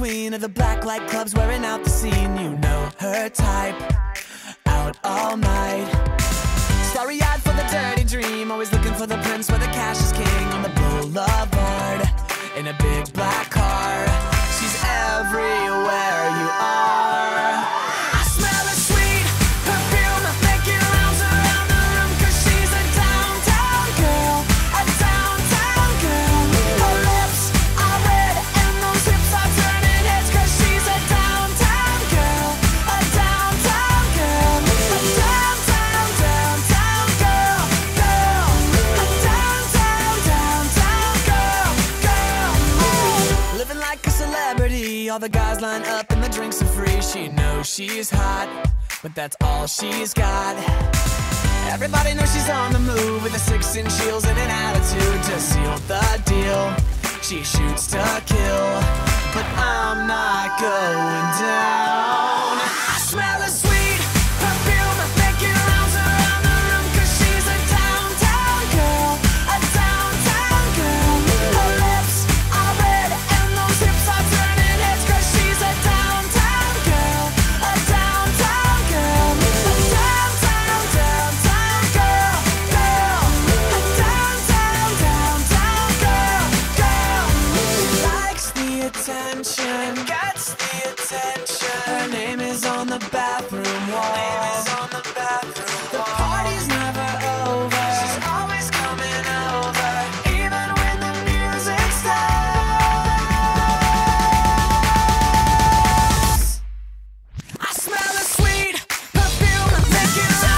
queen of the blacklight clubs, wearing out the scene. You know her type, out all night. Starry-eyed for the dirty dream, always looking for the prince where the cash is king. On the boulevard, in a big black car, she's everywhere you are. I smell her sweet perfume, making rounds around the room, 'cause she's a downtown girl, a downtown girl. Her lips are red and those hips are turning heads, 'cause she's a downtown girl, a downtown girl, a downtown, downtown girl, girl, a downtown, downtown girl, girl. Living like a celebrity, all the guys line up and the drinks are free. She knows she's hot, but that's all she's got. Everybody knows she's on the move, with a 6-inch heels and an attitude to seal the deal. She shoots to kill, but I'm not going down. I smell her sweet perfume, making rounds around the room, 'cause she's a downtown girl, a downtown girl. Her lips are red and those hips are turning heads, 'cause she's a downtown girl, a downtown girl, a downtown, downtown girl, girl, a downtown, downtown girl, girl. Likes the attention, gets the attention. Her name is on the bathroom wall. The party's never over, she's always coming over, even when the music stops. I smell her sweet perfume, making